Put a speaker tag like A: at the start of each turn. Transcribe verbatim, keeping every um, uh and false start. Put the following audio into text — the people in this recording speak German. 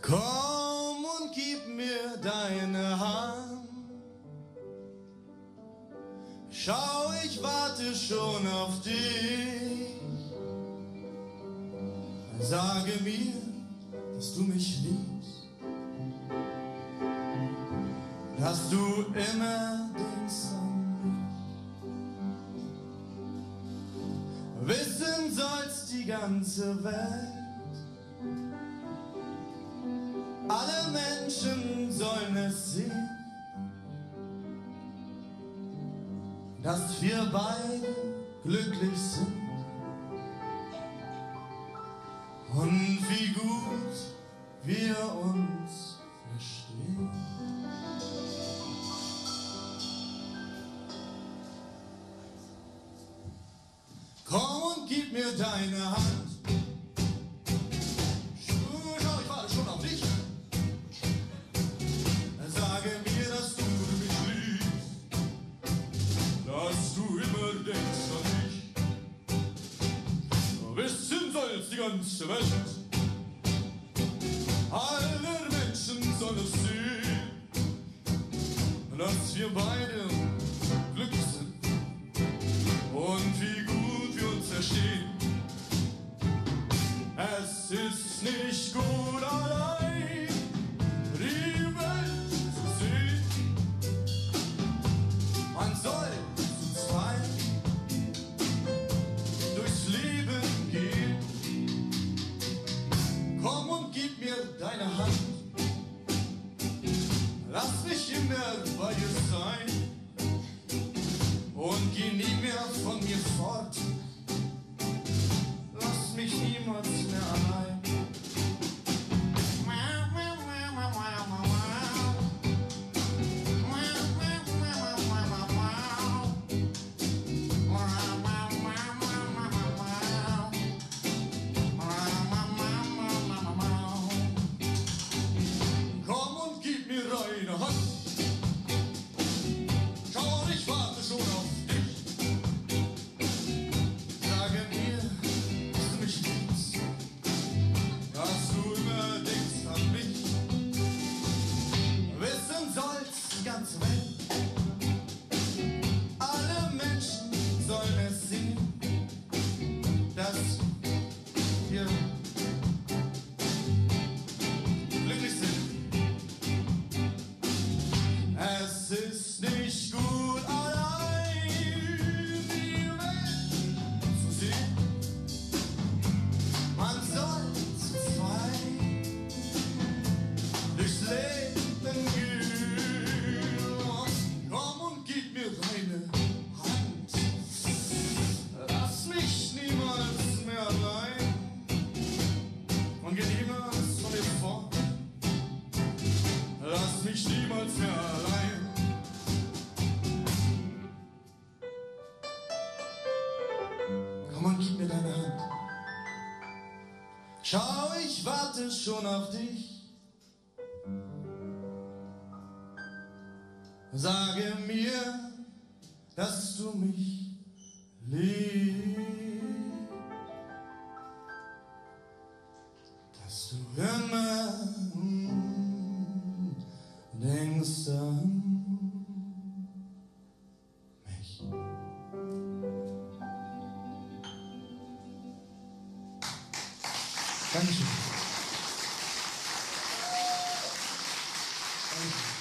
A: Komm und gib mir deine Hand. Schau, ich warte schon auf dich. Sage mir, dass du mich liebst, dass du immer denkst an mich. Wissen soll's die ganze Welt, alle Menschen sollen es sehen, dass wir beide glücklich sind und wie gut wir uns verstehen. Komm und gib mir deine Hand. Schau, ich warte schon auf dich. Sage mir, dass du mich liebst, dass du immer denkst an mich. Wissen soll's die ganze Welt, alle Menschen sollen es sehen, dass wir beide glücklich sind und wie gut wir uns verstehen. Es ist nicht gut allein die Welt zu sehen. Man soll zu zweit durchs Leben gehen. Komm und gib mir deine Hand. Lass mich immer bei dir sein und geh nie mehr von mir fort. Lass mich niemals mehr allein. Komm und gib mir deine Hand. Schau, ich warte schon auf dich. Sage mir, dass du mich liebst, dass du immer denkst an mich. Wissen soll's die ganze Welt, alle Menschen sollen es sehen, dass wir glücklich sind. Es ist nicht gut allein die Welt zu sehen. Man soll zu zweit durchs Leben gehen. Komm und gib mir deine Hand. Lass mich niemals mehr allein und geh niemals von mir fort. Lass mich niemals mehr allein. Komm und gib mir deine Hand. Schau, ich warte schon auf dich. Sage mir, dass du mich liebst, dass du immer denkst an mich. Dankeschön. Danke.